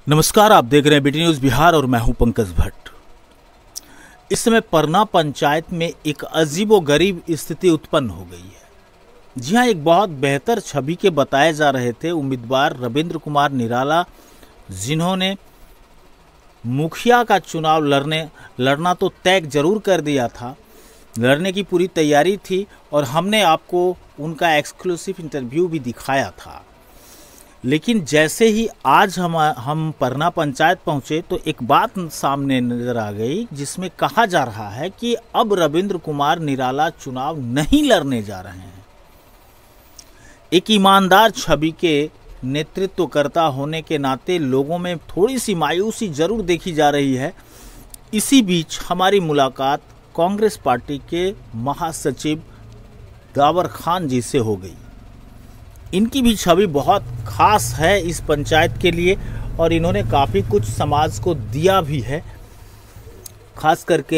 नमस्कार, आप देख रहे हैं बीटी न्यूज बिहार और मैं हूं पंकज भट्ट। इस समय परना पंचायत में एक अजीबोगरीब स्थिति उत्पन्न हो गई है। जी हां, एक बहुत बेहतर छवि के बताए जा रहे थे उम्मीदवार रविंद्र कुमार निराला, जिन्होंने मुखिया का चुनाव लड़ना तो तय जरूर कर दिया था, लड़ने की पूरी तैयारी थी और हमने आपको उनका एक्सक्लूसिव इंटरव्यू भी दिखाया था। लेकिन जैसे ही आज हम परना पंचायत पहुंचे तो एक बात सामने नजर आ गई, जिसमें कहा जा रहा है कि अब रविंद्र कुमार निराला चुनाव नहीं लड़ने जा रहे हैं। एक ईमानदार छवि के नेतृत्वकर्ता होने के नाते लोगों में थोड़ी सी मायूसी जरूर देखी जा रही है। इसी बीच हमारी मुलाकात कांग्रेस पार्टी के महासचिव दावर खान जी से हो गई। इनकी भी छवि बहुत खास है इस पंचायत के लिए और इन्होंने काफ़ी कुछ समाज को दिया भी है। खास करके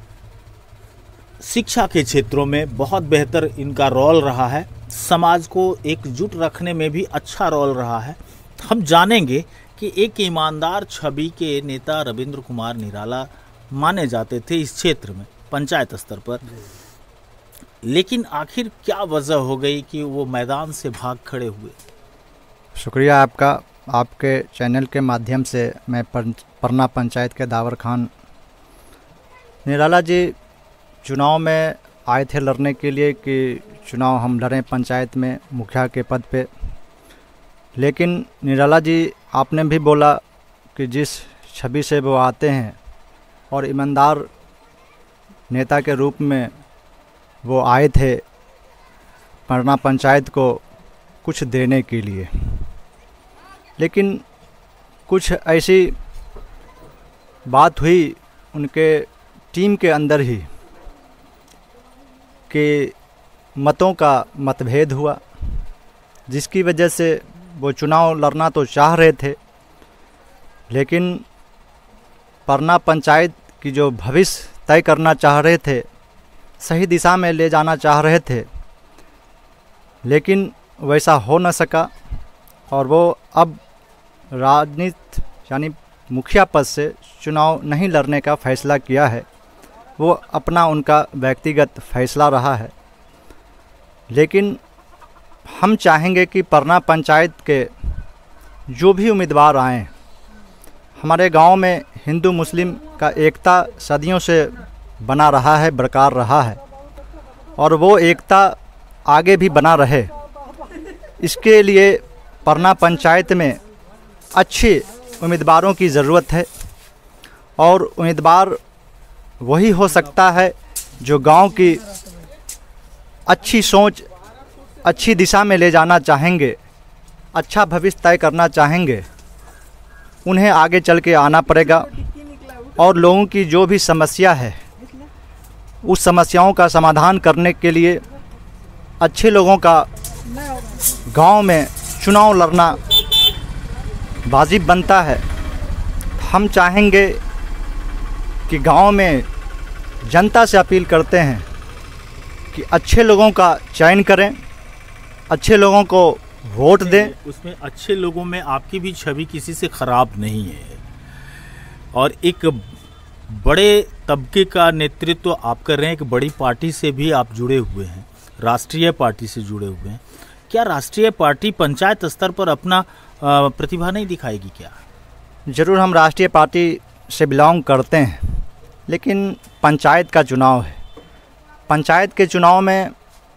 शिक्षा के क्षेत्रों में बहुत बेहतर इनका रोल रहा है, समाज को एकजुट रखने में भी अच्छा रोल रहा है। हम जानेंगे कि एक ईमानदार छवि के नेता रविंद्र कुमार निराला माने जाते थे इस क्षेत्र में पंचायत स्तर पर, लेकिन आखिर क्या वजह हो गई कि वो मैदान से भाग खड़े हुए। शुक्रिया आपका। आपके चैनल के माध्यम से मैं परना पंचायत के दावर खान निराला जी चुनाव में आए थे लड़ने के लिए कि चुनाव हम लड़ें पंचायत में मुखिया के पद पे। लेकिन निराला जी आपने भी बोला कि जिस छवि से वो आते हैं और ईमानदार नेता के रूप में वो आए थे परना पंचायत को कुछ देने के लिए, लेकिन कुछ ऐसी बात हुई उनके टीम के अंदर ही कि मतों का मतभेद हुआ, जिसकी वजह से वो चुनाव लड़ना तो चाह रहे थे, लेकिन परना पंचायत की जो भविष्य तय करना चाह रहे थे, सही दिशा में ले जाना चाह रहे थे, लेकिन वैसा हो न सका और वो अब राजनीति यानी मुखिया पद से चुनाव नहीं लड़ने का फैसला किया है। वो अपना उनका व्यक्तिगत फैसला रहा है। लेकिन हम चाहेंगे कि परना पंचायत के जो भी उम्मीदवार आएँ, हमारे गांव में हिंदू मुस्लिम का एकता सदियों से बना रहा है, बरकरार रहा है और वो एकता आगे भी बना रहे। इसके लिए परना पंचायत में अच्छे उम्मीदवारों की ज़रूरत है और उम्मीदवार वही हो सकता है जो गांव की अच्छी सोच, अच्छी दिशा में ले जाना चाहेंगे, अच्छा भविष्य तय करना चाहेंगे। उन्हें आगे चल के आना पड़ेगा और लोगों की जो भी समस्या है उस समस्याओं का समाधान करने के लिए अच्छे लोगों का गांव में चुनाव लड़ना वाजिब बनता है। हम चाहेंगे कि गांव में जनता से अपील करते हैं कि अच्छे लोगों का चयन करें, अच्छे लोगों को वोट दें। उसमें अच्छे लोगों में आपकी भी छवि किसी से ख़राब नहीं है और एक बड़े तबके का नेतृत्व आप कर रहे हैं। एक बड़ी पार्टी से भी आप जुड़े हुए हैं, राष्ट्रीय पार्टी से जुड़े हुए हैं। क्या राष्ट्रीय पार्टी पंचायत स्तर पर अपना प्रतिभा नहीं दिखाएगी क्या? ज़रूर, हम राष्ट्रीय पार्टी से बिलोंग करते हैं, लेकिन पंचायत का चुनाव है। पंचायत के चुनाव में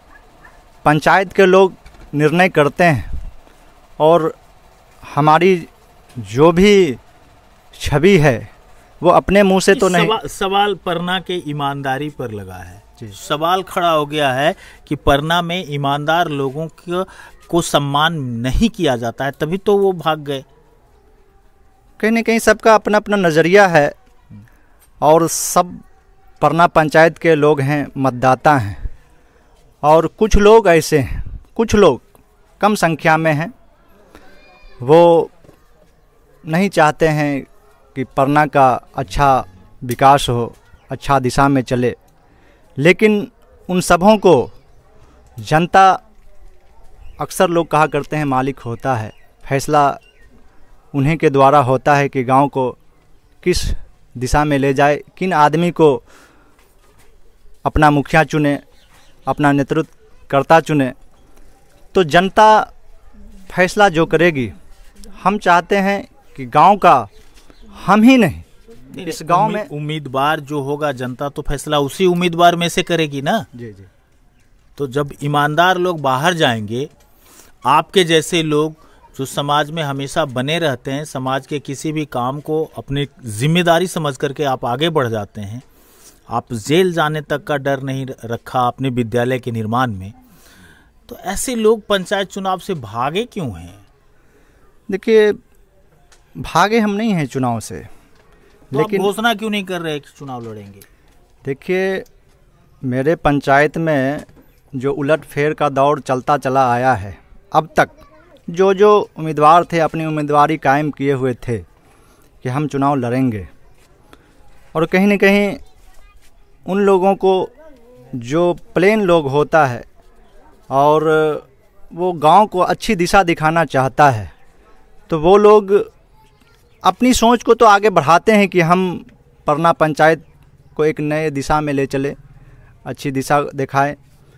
पंचायत के लोग निर्णय करते हैं और हमारी जो भी छवि है वो अपने मुंह से तो नहीं। सवाल परना के ईमानदारी पर लगा है। सवाल खड़ा हो गया है कि परना में ईमानदार लोगों को सम्मान नहीं किया जाता है, तभी तो वो भाग गए। कहीं न कहीं सबका अपना अपना नज़रिया है और सब परना पंचायत के लोग हैं, मतदाता हैं और कुछ लोग ऐसे हैं, कुछ लोग कम संख्या में हैं, वो नहीं चाहते हैं कि परना का अच्छा विकास हो, अच्छा दिशा में चले। लेकिन उन सबों को जनता, अक्सर लोग कहा करते हैं मालिक होता है, फैसला उन्हीं के द्वारा होता है कि गांव को किस दिशा में ले जाए, किन आदमी को अपना मुखिया चुने, अपना नेतृत्वकर्ता चुने। तो जनता फैसला जो करेगी, हम चाहते हैं कि गांव का हम ही नहीं, इस गांव में उम्मीदवार जो होगा, जनता तो फैसला उसी उम्मीदवार में से करेगी ना। जी जी। तो जब ईमानदार लोग बाहर जाएंगे, आपके जैसे लोग जो समाज में हमेशा बने रहते हैं, समाज के किसी भी काम को अपनी जिम्मेदारी समझ करके आप आगे बढ़ जाते हैं, आप जेल जाने तक का डर नहीं रखा अपने विद्यालय के निर्माण में, तो ऐसे लोग पंचायत चुनाव से भागे क्यों हैं? देखिए, भागे हम नहीं हैं चुनाव से, तो लेकिन घोषणा क्यों नहीं कर रहे कि चुनाव लड़ेंगे? देखिए, मेरे पंचायत में जो उलटफेर का दौर चलता चला आया है, अब तक जो जो उम्मीदवार थे अपनी उम्मीदवारी कायम किए हुए थे कि हम चुनाव लड़ेंगे, और कहीं न कहीं उन लोगों को जो प्लेन लोग होता है और वो गांव को अच्छी दिशा दिखाना चाहता है, तो वो लोग अपनी सोच को तो आगे बढ़ाते हैं कि हम परना पंचायत को एक नए दिशा में ले चले, अच्छी दिशा दिखाएं।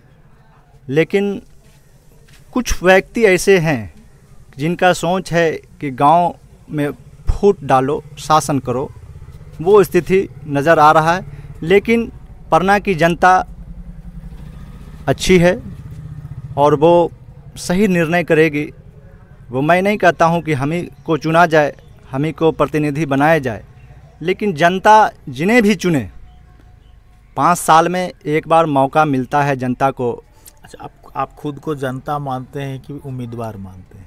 लेकिन कुछ व्यक्ति ऐसे हैं जिनका सोच है कि गांव में फूट डालो, शासन करो, वो स्थिति नज़र आ रहा है। लेकिन परना की जनता अच्छी है और वो सही निर्णय करेगी। वो मैं नहीं कहता हूँ कि हम ही को चुना जाए, हम ही को प्रतिनिधि बनाया जाए, लेकिन जनता जिन्हें भी चुने, 5 साल में एक बार मौका मिलता है जनता को। अच्छा, आप खुद को जनता मानते हैं कि उम्मीदवार मानते हैं?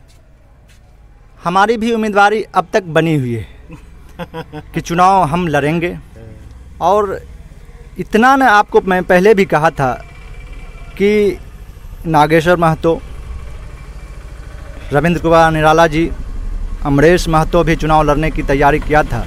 हमारी भी उम्मीदवारी अब तक बनी हुई है कि चुनाव हम लड़ेंगे। और इतना न, आपको मैं पहले भी कहा था कि नागेश्वर महतो, रविंद्र कुमार निराला जी, अमरेश महतो भी चुनाव लड़ने की तैयारी किया था,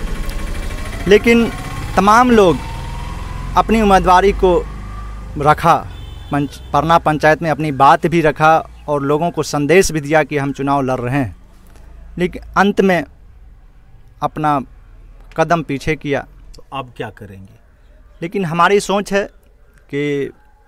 लेकिन तमाम लोग अपनी उम्मीदवारी को रखा, परना पंचायत में अपनी बात भी रखा और लोगों को संदेश भी दिया कि हम चुनाव लड़ रहे हैं, लेकिन अंत में अपना कदम पीछे किया। तो अब क्या करेंगे? लेकिन हमारी सोच है कि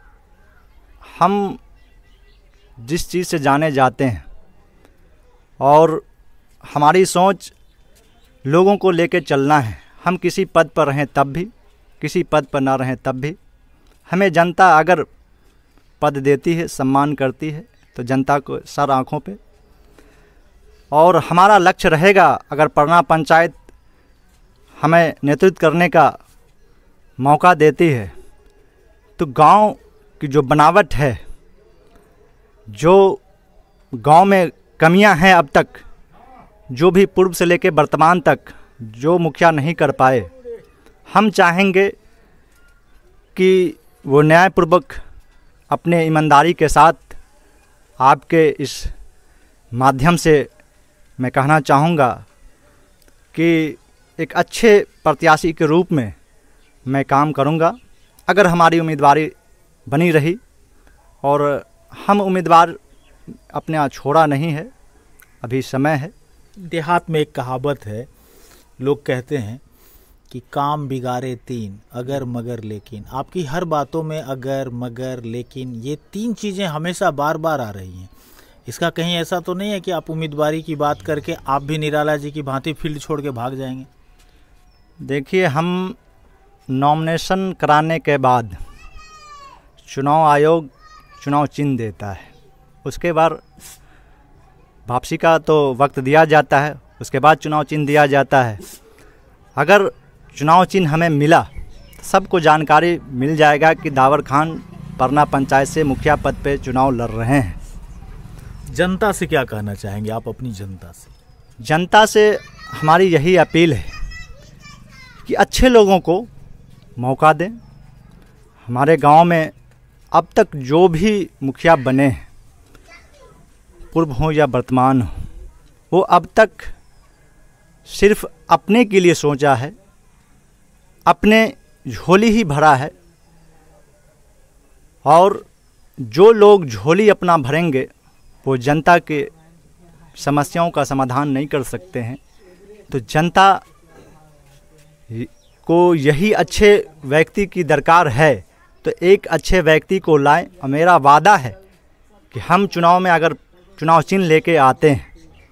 हम जिस चीज़ से जाने जाते हैं और हमारी सोच लोगों को लेकर चलना है, हम किसी पद पर रहें तब भी, किसी पद पर ना रहें तब भी, हमें जनता अगर पद देती है, सम्मान करती है, तो जनता को सर आँखों पे। और हमारा लक्ष्य रहेगा, अगर परना पंचायत हमें नेतृत्व करने का मौका देती है, तो गांव की जो बनावट है, जो गांव में कमियां हैं अब तक, जो भी पूर्व से लेकर वर्तमान तक जो मुखिया नहीं कर पाए, हम चाहेंगे कि वो न्यायपूर्वक अपने ईमानदारी के साथ आपके इस माध्यम से मैं कहना चाहूँगा कि एक अच्छे प्रत्याशी के रूप में मैं काम करूँगा। अगर हमारी उम्मीदवारी बनी रही, और हम उम्मीदवार अपना छोड़ा नहीं है, अभी समय है। देहात में एक कहावत है, लोग कहते हैं कि काम बिगाड़े 3, अगर मगर लेकिन। आपकी हर बातों में अगर मगर लेकिन, ये 3 चीज़ें हमेशा बार बार आ रही हैं। इसका कहीं ऐसा तो नहीं है कि आप उम्मीदवारी की बात करके आप भी निराला जी की भांति फील्ड छोड़ के भाग जाएंगे? देखिए, हम नॉमिनेशन कराने के बाद चुनाव आयोग चुनाव चिन्ह देता है, उसके बाद वापसी का तो वक्त दिया जाता है, उसके बाद चुनाव चिन्ह दिया जाता है। अगर चुनाव चिन्ह हमें मिला तो सबको जानकारी मिल जाएगा कि दावर खान परना पंचायत से मुखिया पद पे चुनाव लड़ रहे हैं। जनता से क्या कहना चाहेंगे आप अपनी जनता से? जनता से हमारी यही अपील है कि अच्छे लोगों को मौका दें। हमारे गांव में अब तक जो भी मुखिया बने हैं, पूर्व हो या वर्तमान हो, वो अब तक सिर्फ अपने के लिए सोचा है, अपने झोली ही भरा है। और जो लोग झोली अपना भरेंगे वो जनता के समस्याओं का समाधान नहीं कर सकते हैं, तो जनता को यही अच्छे व्यक्ति की दरकार है, तो एक अच्छे व्यक्ति को लाएं। और मेरा वादा है कि हम चुनाव में अगर चुनाव चिन्ह लेके आते हैं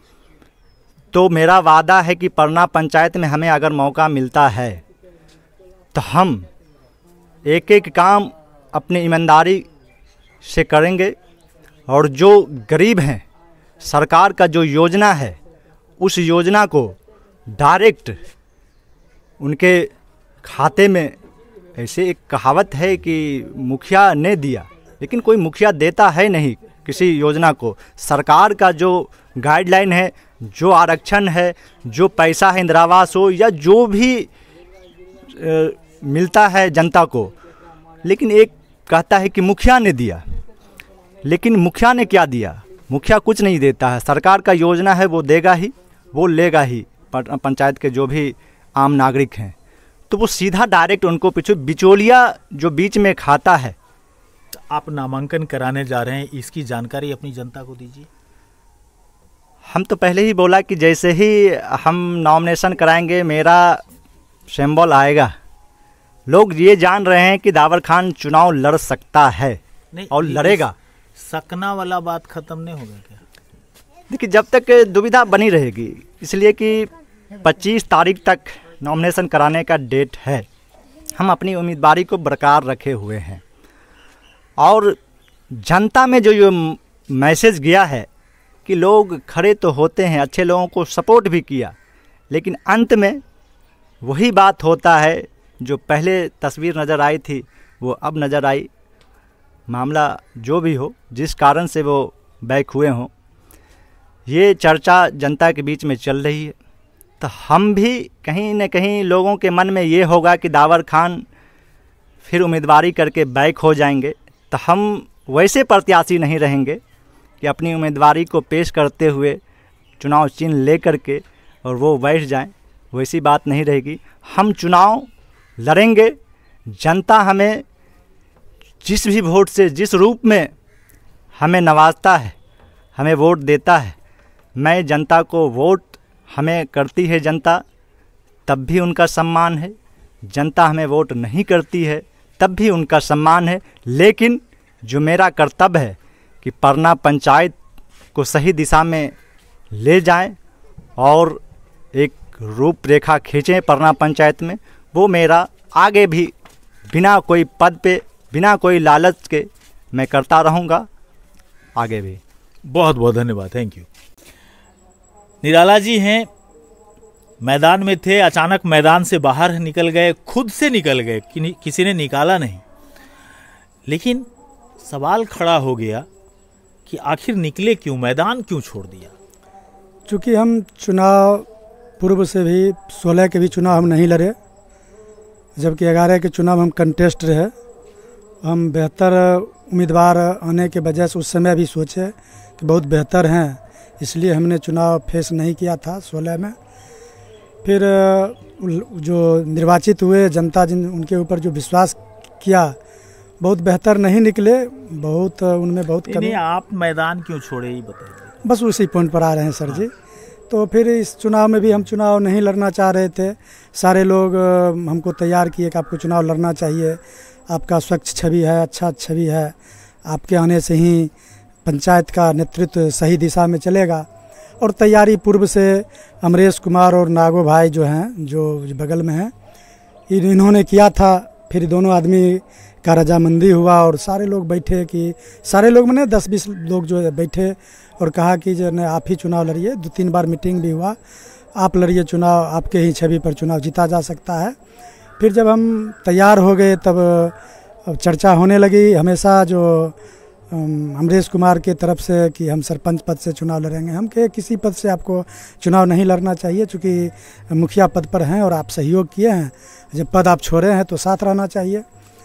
तो मेरा वादा है कि परना पंचायत में हमें अगर मौका मिलता है तो हम एक एक काम अपनी ईमानदारी से करेंगे। और जो गरीब हैं, सरकार का जो योजना है उस योजना को डायरेक्ट उनके खाते में, ऐसे एक कहावत है कि मुखिया ने दिया, लेकिन कोई मुखिया देता है नहीं किसी योजना को। सरकार का जो गाइडलाइन है, जो आरक्षण है, जो पैसा है, इंदिरा आवास हो या जो भी मिलता है जनता को, लेकिन एक कहता है कि मुखिया ने दिया, लेकिन मुखिया ने क्या दिया? मुखिया कुछ नहीं देता है। सरकार का योजना है वो देगा ही, वो लेगा ही। पंचायत के जो भी आम नागरिक हैं तो वो सीधा डायरेक्ट उनको पीछे बिचौलिया जो बीच में खाता है। आप नामांकन कराने जा रहे हैं, इसकी जानकारी अपनी जनता को दीजिए। हम तो पहले ही बोला कि जैसे ही हम नॉमिनेशन कराएंगे मेरा सिंबल आएगा। लोग ये जान रहे हैं कि दावर खान चुनाव लड़ सकता है और लड़ेगा। सकना वाला बात खत्म नहीं होगा क्या? देखिए, जब तक दुविधा बनी रहेगी, इसलिए कि 25 तारीख तक नॉमिनेशन कराने का डेट है। हम अपनी उम्मीदवारी को बरकरार रखे हुए हैं और जनता में जो मैसेज गया है कि लोग खड़े तो होते हैं, अच्छे लोगों को सपोर्ट भी किया, लेकिन अंत में वही बात होता है जो पहले तस्वीर नज़र आई थी वो अब नज़र आई। मामला जो भी हो, जिस कारण से वो बैक हुए हों, ये चर्चा जनता के बीच में चल रही है। तो हम भी कहीं न कहीं लोगों के मन में ये होगा कि दावर खान फिर उम्मीदवारी करके बैक हो जाएंगे, तो हम वैसे प्रत्याशी नहीं रहेंगे कि अपनी उम्मीदवारी को पेश करते हुए चुनाव चिन्ह ले करके और वो बैठ जाएं। वैसी बात नहीं रहेगी। हम चुनाव लड़ेंगे। जनता हमें जिस भी वोट से, जिस रूप में हमें नवाजता है, हमें वोट देता है, मैं जनता को वोट हमें करती है जनता, तब भी उनका सम्मान है। जनता हमें वोट नहीं करती है तब भी उनका सम्मान है। लेकिन जो मेरा कर्तव्य है कि परना पंचायत को सही दिशा में ले जाएं और एक रूपरेखा खींचें परना पंचायत में, वो मेरा आगे भी बिना कोई पद पे, बिना कोई लालच के मैं करता रहूँगा आगे भी। बहुत बहुत धन्यवाद, थैंक यू। निराला जी हैं, मैदान में थे, अचानक मैदान से बाहर निकल गए, खुद से निकल गए, किसी ने निकाला नहीं। लेकिन सवाल खड़ा हो गया कि आखिर निकले क्यों, मैदान क्यों छोड़ दिया? चूँकि हम चुनाव पूर्व से भी 16 के भी चुनाव हम नहीं लड़े, जबकि 11 के चुनाव हम कंटेस्ट रहे। हम बेहतर उम्मीदवार आने के वजह से उस समय भी सोचे कि बहुत बेहतर हैं, इसलिए हमने चुनाव फेस नहीं किया था 16 में। फिर जो निर्वाचित हुए, जनता जिन उनके ऊपर जो विश्वास किया, बहुत बेहतर नहीं निकले, बहुत उनमें बहुत कमी। आप मैदान क्यों छोड़े ये बताइए। बस उसी पॉइंट पर आ रहे हैं सर जी। तो फिर इस चुनाव में भी हम चुनाव नहीं लड़ना चाह रहे थे। सारे लोग हमको तैयार किए कि आपको चुनाव लड़ना चाहिए, आपका स्वच्छ छवि है, अच्छा छवि है, आपके आने से ही पंचायत का नेतृत्व सही दिशा में चलेगा। और तैयारी पूर्व से अमरेश कुमार और नागो भाई जो हैं, जो बगल में हैं, इन्होंने किया था। फिर दोनों आदमी का रजामंदी हुआ और सारे लोग बैठे कि सारे लोग मैंने 10-20 लोग जो बैठे और कहा कि जो है आप ही चुनाव लड़िए। 2-3 बार मीटिंग भी हुआ, आप लड़िए चुनाव, आपके ही छवि पर चुनाव जीता जा सकता है। फिर जब हम तैयार हो गए तब चर्चा होने लगी हमेशा जो अमरेश कुमार के तरफ से कि हम सरपंच पद से चुनाव लड़ेंगे। हम कहे किसी पद से आपको चुनाव नहीं लड़ना चाहिए, चूँकि मुखिया पद पर हैं और आप सहयोग किए हैं, जब पद आप छोड़े हैं तो साथ रहना चाहिए।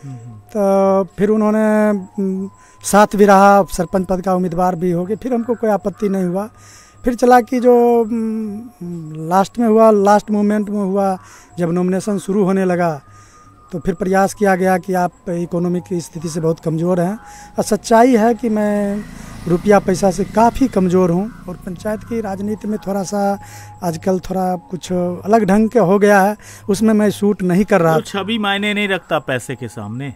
तो फिर उन्होंने साथ भी रहा, सरपंच पद का उम्मीदवार भी हो गए। फिर हमको कोई आपत्ति नहीं हुआ। फिर चला कि जो लास्ट में हुआ, लास्ट मोमेंट में हुआ, जब नॉमिनेशन शुरू होने लगा तो फिर प्रयास किया गया कि आप इकोनॉमिक की स्थिति से बहुत कमज़ोर हैं। और सच्चाई है कि मैं रुपया पैसा से काफ़ी कमज़ोर हूँ और पंचायत की राजनीति में थोड़ा सा आजकल थोड़ा कुछ अलग ढंग के हो गया है, उसमें मैं सूट नहीं कर रहा। तो छवि मायने नहीं रखता पैसे के सामने?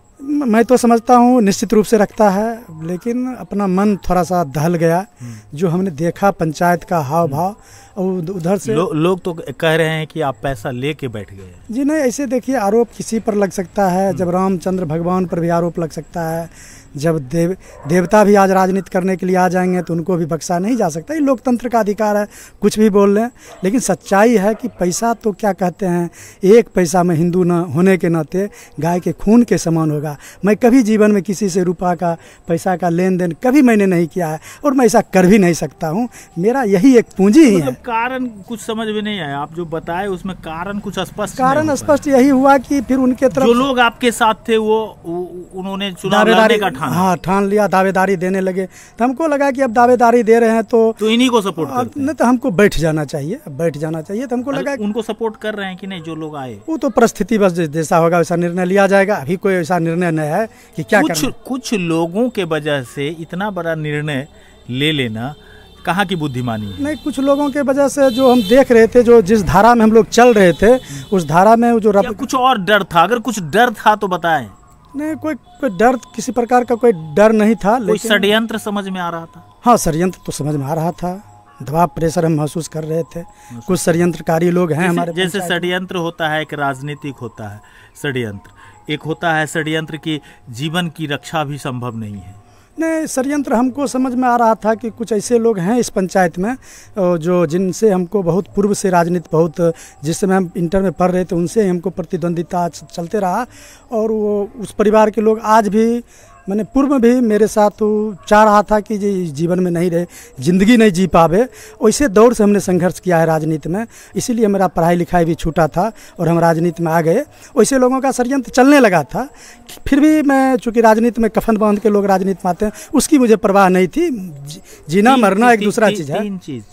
मैं तो समझता हूँ निश्चित रूप से रखता है, लेकिन अपना मन थोड़ा सा दहल गया जो हमने देखा पंचायत का हाव भाव। और उधर से लोग तो कह रहे हैं कि आप पैसा लेके बैठ गए। जी नहीं, ऐसे देखिए आरोप किसी पर लग सकता है, जब रामचंद्र भगवान पर भी आरोप लग सकता है, जब देवता भी आज राजनीति करने के लिए आ जाएंगे तो उनको भी बख्शा नहीं जा सकता। ये लोकतंत्र का अधिकार है, कुछ भी बोल लें, लेकिन सच्चाई है कि पैसा तो क्या कहते हैं, एक पैसा में हिंदू न होने के नाते गाय के खून के समान होगा। मैं कभी जीवन में किसी से रुपया का पैसा का लेन देन कभी मैंने नहीं किया है और मैं ऐसा कर भी नहीं सकता हूँ। मेरा यही एक पूंजी ही है। कारण कुछ समझ में नहीं आया, आप जो बताए उसमें कारण कुछ स्पष्ट? कारण स्पष्ट यही हुआ कि फिर उनके तरफ जो लोग आपके साथ थे वो उन्होंने चुनाव लड़ने का ठान लिया, दावेदारी देने लगे। तो हमको लगा कि अब दावेदारी दे रहे हैं तो इन्हीं को सपोर्ट करते हैं। नहीं तो हमको बैठ जाना चाहिए, बैठ जाना चाहिए। तो हमको लगा उनको सपोर्ट कर रहे हैं कि नहीं जो लोग आए? वो तो परिस्थिति बस जैसा होगा वैसा निर्णय लिया जाएगा। अभी कोई ऐसा निर्णय नहीं है कि क्या करना। कुछ लोगों के वजह से इतना बड़ा निर्णय ले लेना कहाँ की बुद्धिमानी है? नहीं, कुछ लोगों के वजह से जो हम देख रहे थे, जो जिस धारा में हम लोग चल रहे थे उस धारा में जो कुछ और डर था? अगर कुछ डर था तो बताएं। नहीं, कोई डर, किसी प्रकार का कोई डर नहीं था। कोई षड्यंत्र समझ में आ रहा था? हाँ, षड्यंत्र तो समझ में आ रहा था, दबाव प्रेशर हम महसूस कर रहे थे। कुछ षड्यंत्रकारी लोग हैं हमारे। जैसे षड्यंत्र होता है, एक राजनीतिक होता है षड्यंत्र, एक होता है षड्यंत्र की जीवन की रक्षा भी संभव नहीं है। नहीं, षड्यंत्र हमको समझ में आ रहा था कि कुछ ऐसे लोग हैं इस पंचायत में जो जिनसे हमको बहुत पूर्व से राजनीति, बहुत जिस समय हम इंटर में पढ़ रहे थे उनसे हमको प्रतिद्वंदिता चलते रहा। और वो उस परिवार के लोग आज भी, मैंने पूर्व में भी मेरे साथ चाह रहा था कि जीवन में नहीं रहे, जिंदगी नहीं जी पावे, वैसे दौर से हमने संघर्ष किया है राजनीति में। इसीलिए मेरा पढ़ाई लिखाई भी छूटा था और हम राजनीति में आ गए। वैसे लोगों का षड्यंत्र चलने लगा था, फिर भी मैं चूँकि राजनीति में कफन बांध के लोग राजनीति में आते हैं, उसकी मुझे परवाह नहीं थी। जीना मरना एक दूसरा चीज़ है। तीन चीज़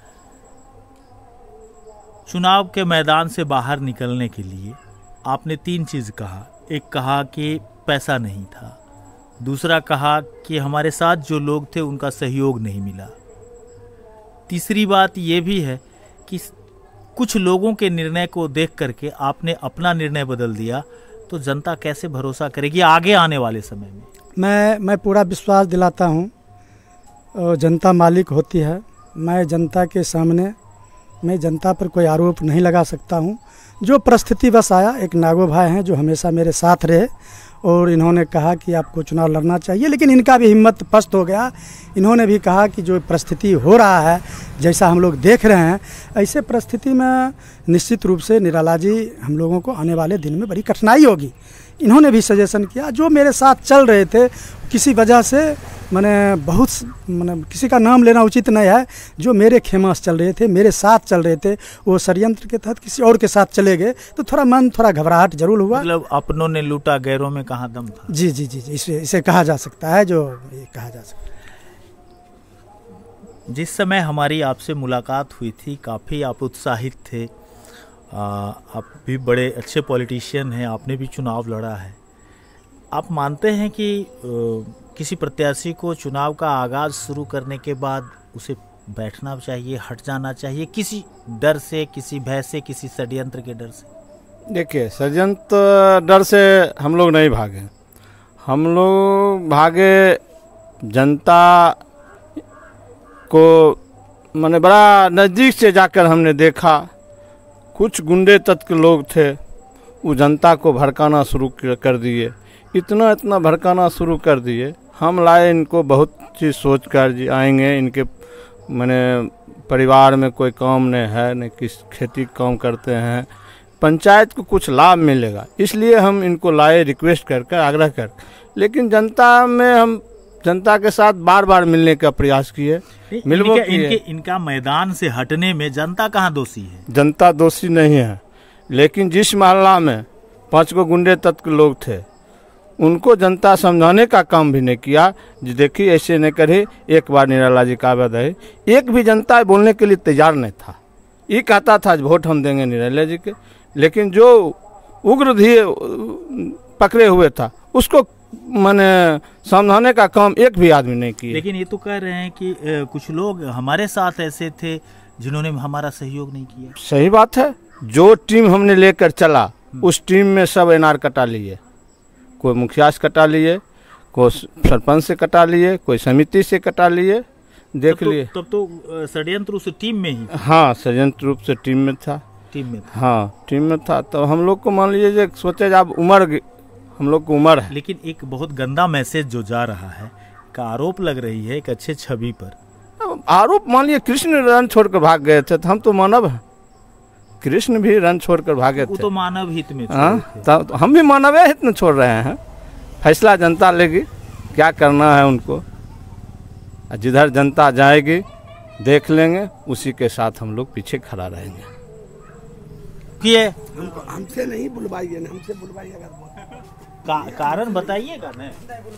चुनाव के मैदान से बाहर निकलने के लिए आपने तीन चीज़ कहा। एक कहा कि पैसा नहीं था, दूसरा कहा कि हमारे साथ जो लोग थे उनका सहयोग नहीं मिला, तीसरी बात ये भी है कि कुछ लोगों के निर्णय को देख करके आपने अपना निर्णय बदल दिया, तो जनता कैसे भरोसा करेगी आगे आने वाले समय में? मैं पूरा विश्वास दिलाता हूँ, जनता मालिक होती है। मैं जनता के सामने, मैं जनता पर कोई आरोप नहीं लगा सकता हूँ। जो परिस्थिति बस आया, एक नागो भाई हैं जो हमेशा मेरे साथ रहे और इन्होंने कहा कि आपको चुनाव लड़ना चाहिए, लेकिन इनका भी हिम्मत पस्त हो गया। इन्होंने भी कहा कि जो परिस्थिति हो रहा है, जैसा हम लोग देख रहे हैं, ऐसे परिस्थिति में निश्चित रूप से निराला जी हम लोगों को आने वाले दिन में बड़ी कठिनाई होगी। इन्होंने भी सजेशन किया, जो मेरे साथ चल रहे थे किसी वजह से, मैंने किसी का नाम लेना उचित नहीं है, जो मेरे खेमा से चल रहे थे, मेरे साथ चल रहे थे, वो षड्यंत्र के तहत किसी और के साथ चले गए, तो थोड़ा घबराहट जरूर हुआ। मतलब अपनों ने लूटा, गैरों में कहाँ दम था। जी जी जी जी, इसे कहा जा सकता है, जो ये कहा जा सकता है। जिस समय हमारी आपसे मुलाकात हुई थी, काफ़ी आप उत्साहित थे। आप भी बड़े अच्छे पॉलिटिशियन हैं, आपने भी चुनाव लड़ा है। आप मानते हैं कि किसी प्रत्याशी को चुनाव का आगाज़ शुरू करने के बाद उसे बैठना चाहिए, हट जाना चाहिए, किसी डर से, किसी भय से, किसी षड्यंत्र के डर से? देखिए, षड्यंत्र डर से हम लोग नहीं भागे, हम लोग भागे जनता को, मैंने बड़ा नज़दीक से जाकर हमने देखा। कुछ गुंडे तत्व के लोग थे, वो जनता को भड़काना शुरू कर दिए, इतना भड़काना शुरू कर दिए। हम लाए इनको बहुत चीज़ सोच कर जी आएंगे, इनके मैंने परिवार में कोई काम नहीं है, न किस खेती काम करते हैं, पंचायत को कुछ लाभ मिलेगा, इसलिए हम इनको लाए रिक्वेस्ट कर आग्रह कर। लेकिन जनता में हम जनता के साथ बार बार मिलने का प्रयास किए, इनका मैदान से हटने में जनता कहाँ दोषी है? जनता दोषी नहीं है, लेकिन जिस मोहल्ला में 5 गो गुंडे तत्व के लोग थे, उनको जनता समझाने का काम भी नहीं किया। जी देखिए, ऐसे नहीं करे। एक बार निराला जी का आवाज है, एक भी जनता बोलने के लिए तैयार नहीं था। ये कहता था वोट हम देंगे निराला जी के, लेकिन जो उग्र धी पकड़े हुए था उसको माने समझाने का काम एक भी आदमी नहीं किया। लेकिन ये तो कह रहे हैं कि कुछ लोग हमारे साथ ऐसे थे जिन्होंने हमारा सहयोग नहीं किया। सही बात है, जो टीम हमने लेकर चला उस टीम में सब एनआर कटा लिए, कोई मुखिया से कटा लिए, कोई सरपंच से कटा लिए, कोई समिति से कटा लिए, देख लिए। तब तो षड्यंत्र उस टीम में ही। हाँ, षड्यंत्र रूप से टीम में था। हाँ, टीम में था। तो हम लोग को मान लीजिए सोचे जब उम्र, हम लोग को उम्र है। लेकिन एक बहुत गंदा मैसेज जो जा रहा है का आरोप लग रही है एक अच्छे छवि पर। आरोप मान लिए कृष्ण रन छोड़कर भाग गए थे, तो हम तो मानव हैं, कृष्ण भी रन छोड़कर भागे थे। वो तो मानव हित में। हाँ, तो हम भी मानव हित में छोड़ रहे हैं। फैसला जनता लेगी, क्या करना है उनको, जिधर जनता जाएगी देख लेंगे, उसी के साथ हम लोग पीछे खड़ा रहेंगे। हमसे नहीं बुलवाइए ना, हमसे बुलवाइए अगर कारण बताइएगा ना।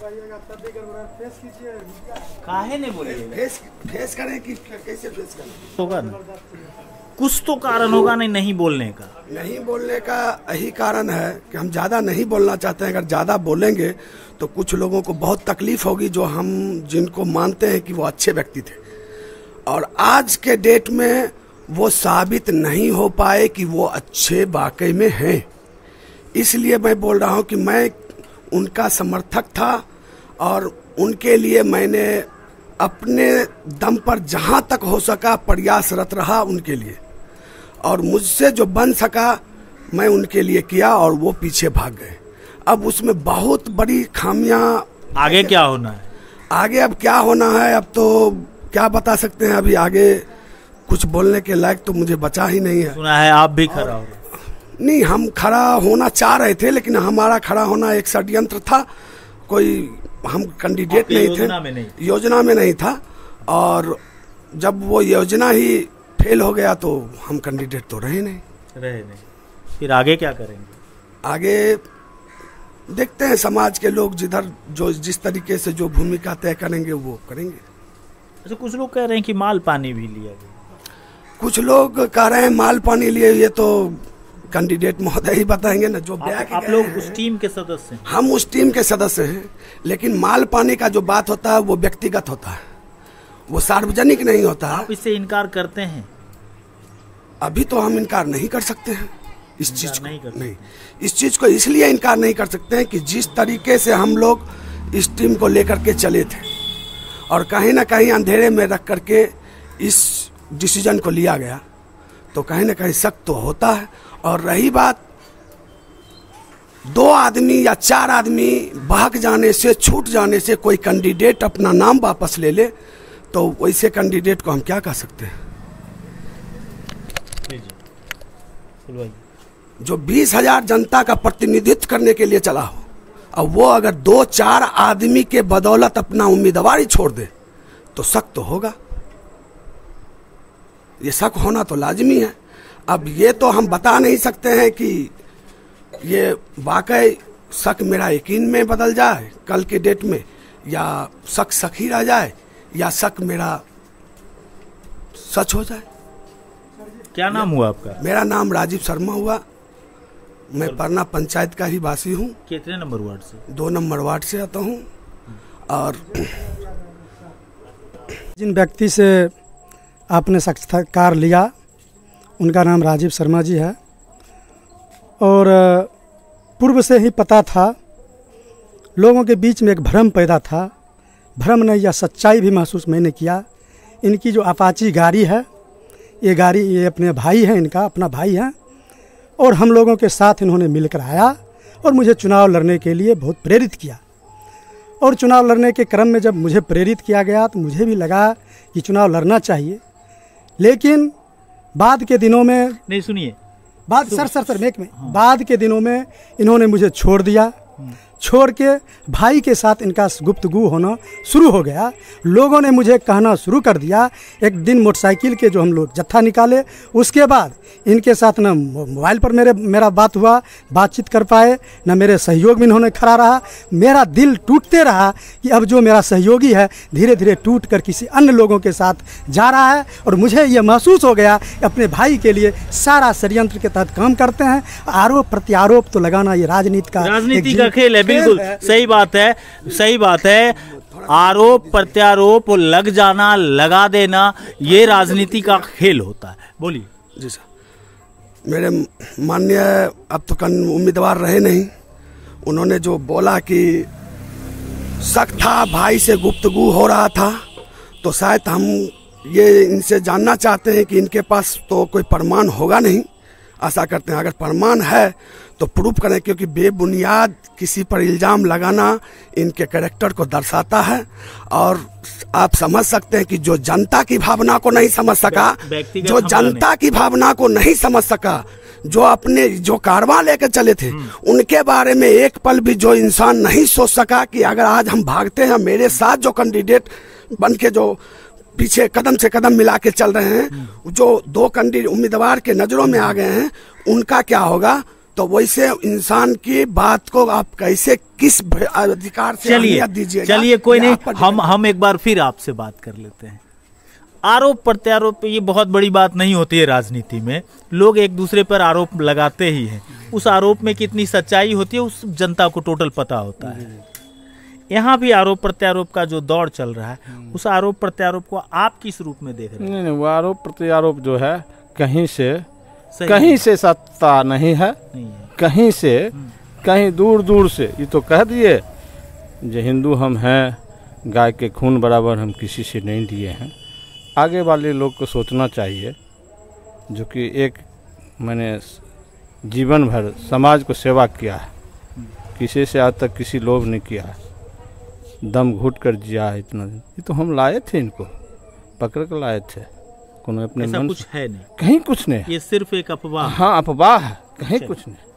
काहे नहीं बोलिएगा? फेस करें कि कैसे फेस करें? होगा ना, कुछ तो कारण होगा नहीं बोलने का। नहीं बोलने का यही कारण है कि हम ज़्यादा नहीं बोलना चाहते हैं। अगर ज़्यादा बोलेंगे तो कुछ लोगों को बहुत तकलीफ होगी, जो हम जिनको मानते हैं कि वो अच्छे व्यक्ति थे, और आज के डेट में वो साबित नहीं हो पाए कि वो अच्छे वाकई में हैं। इसलिए मैं बोल रहा हूँ कि मैं उनका समर्थक था और उनके लिए मैंने अपने दम पर जहाँ तक हो सका प्रयासरत रहा उनके लिए, और मुझसे जो बन सका मैं उनके लिए किया, और वो पीछे भाग गए। अब उसमें बहुत बड़ी खामियां। आगे क्या होना है? आगे अब क्या होना है, अब तो क्या बता सकते हैं। अभी आगे कुछ बोलने के लायक तो मुझे बचा ही नहीं है। सुना है आप भी खड़ा हो? नहीं, हम खड़ा होना चाह रहे थे, लेकिन हमारा खड़ा होना एक षड्यंत्र था। कोई हम कैंडिडेट नहीं थे, योजना में नहीं था, और जब वो योजना ही फेल हो गया तो हम कैंडिडेट तो रहे नहीं। फिर आगे क्या करेंगे? आगे देखते हैं, समाज के लोग जिधर जो जिस तरीके से जो भूमिका तय करेंगे वो करेंगे। अच्छा, कुछ लोग कह रहे हैं कि माल पानी भी लिया गया। कुछ लोग कह रहे हैं माल पानी लिए, ये तो कैंडिडेट महोदय ही बताएंगे ना। जो आप लोग उस टीम के सदस्य हैं? हम उस टीम के सदस्य हैं, लेकिन माल पानी का जो बात होता है वो व्यक्तिगत होता है, वो सार्वजनिक नहीं होता। आप इससे इनकार करते हैं? अभी तो हम इनकार नहीं कर सकते हैं इस चीज को। नहीं, इस चीज को इसलिए इनकार नहीं कर सकते हैं कि जिस तरीके से हम लोग इस टीम को लेकर के चले थे, और कहीं ना कहीं अंधेरे में रख करके इस डिसीजन को लिया गया, तो कहीं ना कहीं शक तो होता है। और रही बात 2 आदमी या 4 आदमी भाग जाने से, छूट जाने से कोई कैंडिडेट अपना नाम वापस ले ले, तो वैसे कैंडिडेट को हम क्या कह सकते हैं? जो 20,000 जनता का प्रतिनिधित्व करने के लिए चला हो, अब वो अगर 2-4 आदमी के बदौलत अपना उम्मीदवारी छोड़ दे तो शक तो होगा। ये शक होना तो लाजमी है। अब ये तो हम बता नहीं सकते हैं कि ये वाकई शक मेरा यकीन में बदल जाए कल के डेट में, या शक ही रह जाए, या शक मेरा सच हो जाए। क्या नाम हुआ आपका? मेरा नाम राजीव शर्मा हुआ। मैं परना पंचायत का ही वासी हूँ। कितने नंबर वार्ड से? 2 नंबर वार्ड से आता हूँ। और जिन व्यक्ति से आपने साक्षात्कार लिया उनका नाम राजीव शर्मा जी है, और पूर्व से ही पता था, लोगों के बीच में एक भ्रम पैदा था। भ्रम नहीं, या सच्चाई भी महसूस मैंने किया। इनकी जो अपाची गाड़ी है, ये गाड़ी ये अपने भाई हैं, इनका अपना भाई है, और हम लोगों के साथ इन्होंने मिलकर आया और मुझे चुनाव लड़ने के लिए बहुत प्रेरित किया। और चुनाव लड़ने के क्रम में जब मुझे प्रेरित किया गया तो मुझे भी लगा कि चुनाव लड़ना चाहिए। लेकिन बाद के दिनों में नहीं, सुनिए बाद के दिनों में इन्होंने मुझे छोड़ दिया। छोड़ के भाई के साथ इनका गुफ्तगू होना शुरू हो गया। लोगों ने मुझे कहना शुरू कर दिया। एक दिन मोटरसाइकिल के जो हम लोग जत्था निकाले, उसके बाद इनके साथ ना मोबाइल पर मेरा बात हुआ, बातचीत कर पाए, ना मेरे सहयोग में इन्होंने खड़ा रहा। मेरा दिल टूटते रहा कि अब जो मेरा सहयोगी है धीरे धीरे टूट कर किसी अन्य लोगों के साथ जा रहा है। और मुझे ये महसूस हो गया कि अपने भाई के लिए सारा षड्यंत्र के तहत काम करते हैं। आरोप प्रत्यारोप तो लगाना ये राजनीति का खेल है। बिल्कुल सही बात है, सही बात है। आरोप प्रत्यारोप, लग जाना, लगा देना, ये राजनीति का खेल होता है। बोलिए। जी सर, मेरे माननीय अब तो उम्मीदवार रहे नहीं, उन्होंने जो बोला कि शक था, भाई से गुफ्तगू हो रहा था, तो शायद हम ये इनसे जानना चाहते हैं कि इनके पास तो कोई प्रमाण होगा नहीं। आशा करते हैं अगर प्रमाण है तो प्रूफ करें, क्योंकि बेबुनियाद किसी पर इल्ज़ाम लगाना इनके कैरेक्टर को दर्शाता है। और आप समझ सकते हैं कि जो जनता की भावना को नहीं समझ सका, जो जनता की भावना को नहीं समझ सका, जो अपने जो कारवां लेकर चले थे, उनके बारे में एक पल भी जो इंसान नहीं सोच सका कि अगर आज हम भागते हैं, मेरे साथ जो कैंडिडेट बन के जो पीछे कदम से कदम मिला के चल रहे हैं, जो दो कैंडिडेट उम्मीदवार के नजरों में आ गए हैं, उनका क्या होगा। तो वैसे इंसान की बात को आप कैसे, किस अधिकार से अहमियत दीजिएगा? चलिए कोई नहीं, हम एक बार फिर आपसे बात कर लेते हैं। आरोप प्रत्यारोप ये बहुत बड़ी बात नहीं होती है राजनीति में, लोग एक दूसरे पर आरोप लगाते ही हैं। उस आरोप में कितनी सच्चाई होती है उस जनता को टोटल पता होता है। यहाँ भी आरोप प्रत्यारोप का जो दौर चल रहा है, उस आरोप प्रत्यारोप को आप किस रूप में देख रहे हैं? नहीं, वो आरोप प्रत्यारोप जो है कहीं से सत्ता नहीं है, कहीं से, कहीं दूर दूर से। ये तो कह दिए जो हिंदू हम हैं, गाय के खून बराबर हम किसी से नहीं लिए हैं। आगे वाले लोग को सोचना चाहिए, जो कि एक मैंने जीवन भर समाज को सेवा किया है, किसी से आज तक किसी लोभ नहीं किया है, दम घुट कर जिया है इतना दिन। ये तो हम लाए थे, इनको पकड़ कर लाए थे, कोनो अपने ऐसा मन कुछ है नहीं, कहीं कुछ नहीं, ये सिर्फ एक अफवाह। हाँ, अफवाह है, कहीं कुछ नहीं।